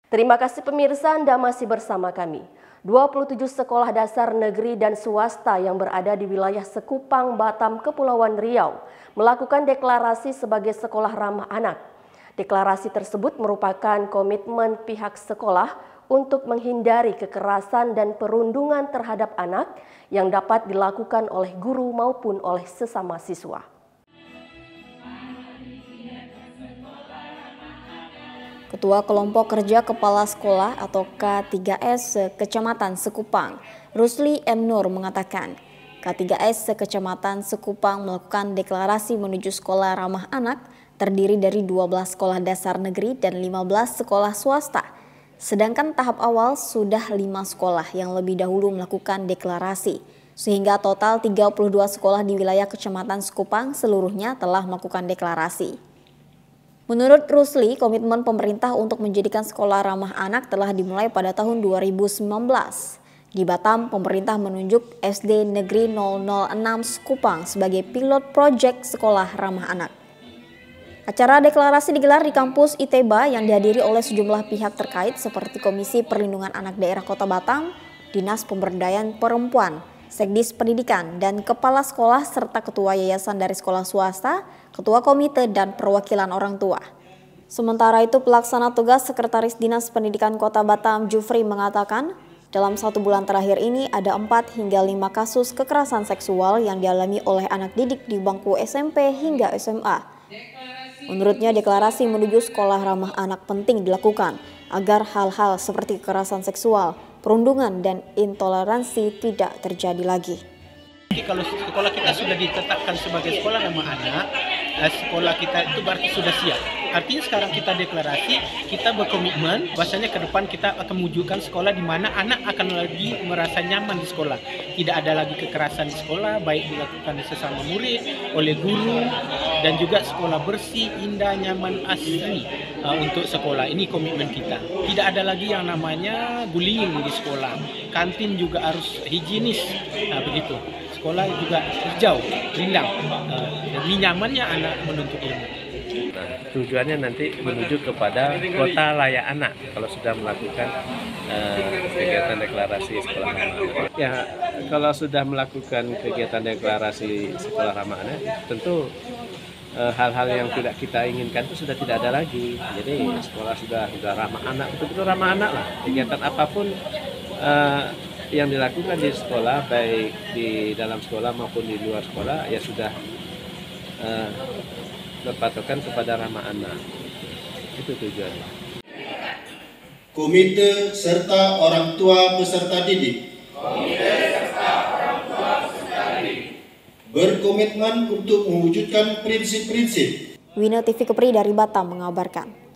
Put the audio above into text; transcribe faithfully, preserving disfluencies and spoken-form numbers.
Terima kasih pemirsa, Anda masih bersama kami. dua puluh tujuh sekolah dasar negeri dan swasta yang berada di wilayah Sekupang, Batam, Kepulauan Riau melakukan deklarasi sebagai sekolah ramah anak. Deklarasi tersebut merupakan komitmen pihak sekolah untuk menghindari kekerasan dan perundungan terhadap anak yang dapat dilakukan oleh guru maupun oleh sesama siswa. Ketua Kelompok Kerja Kepala Sekolah atau K tiga S Kecamatan Sekupang, Rusli M. Nur mengatakan, K tiga S Kecamatan Sekupang melakukan deklarasi menuju sekolah ramah anak terdiri dari dua belas sekolah dasar negeri dan lima belas sekolah swasta. Sedangkan tahap awal sudah lima sekolah yang lebih dahulu melakukan deklarasi, sehingga total tiga puluh dua sekolah di wilayah Kecamatan Sekupang seluruhnya telah melakukan deklarasi. Menurut Rusli, komitmen pemerintah untuk menjadikan sekolah ramah anak telah dimulai pada tahun dua ribu sembilan belas. Di Batam, pemerintah menunjuk S D Negeri nol nol enam Sekupang sebagai pilot proyek sekolah ramah anak. Acara deklarasi digelar di kampus I T B A yang dihadiri oleh sejumlah pihak terkait seperti Komisi Perlindungan Anak Daerah Kota Batam, Dinas Pemberdayaan Perempuan, Sekdis Pendidikan, dan Kepala Sekolah serta Ketua Yayasan dari sekolah swasta, Ketua Komite, dan perwakilan orang tua. Sementara itu, pelaksana tugas Sekretaris Dinas Pendidikan Kota Batam, Jufri, mengatakan dalam satu bulan terakhir ini ada empat hingga lima kasus kekerasan seksual yang dialami oleh anak didik di bangku S M P hingga S M A. Menurutnya, deklarasi menuju sekolah ramah anak penting dilakukan agar hal-hal seperti kekerasan seksual, perundungan, dan intoleransi tidak terjadi lagi. Kalau sekolah kita sudah ditetapkan sebagai sekolah ramah anak, sekolah kita itu berarti sudah siap. Artinya sekarang kita deklarasi, kita berkomitmen bahwasanya ke depan kita akan mewujudkan sekolah di mana anak akan lagi merasa nyaman di sekolah. Tidak ada lagi kekerasan di sekolah, baik dilakukan sesama murid, oleh guru, dan juga sekolah bersih, indah, nyaman, asri uh, untuk sekolah. Ini komitmen kita. Tidak ada lagi yang namanya bullying di sekolah. Kantin juga harus higienis, nah, begitu. Sekolah juga hijau, rindang, uh, demi nyamannya anak menuntut ilmu. Nah, tujuannya nanti menuju kepada kota layak anak kalau sudah melakukan uh, kegiatan deklarasi sekolah ramah anak. Ya, kalau sudah melakukan kegiatan deklarasi sekolah ramah anak, tentu hal-hal uh, yang tidak kita inginkan itu sudah tidak ada lagi. Jadi sekolah sudah sudah ramah anak, betul-betul ramah anak lah. Kegiatan apapun uh, yang dilakukan di sekolah, baik di dalam sekolah maupun di luar sekolah, ya sudah uh, berpatokan kepada ramah anak. Itu tujuannya. Komite serta orang tua peserta didik. Komite serta orang tua peserta didik. Berkomitmen untuk mewujudkan prinsip-prinsip. Wina T V Kepri dari Batam mengabarkan.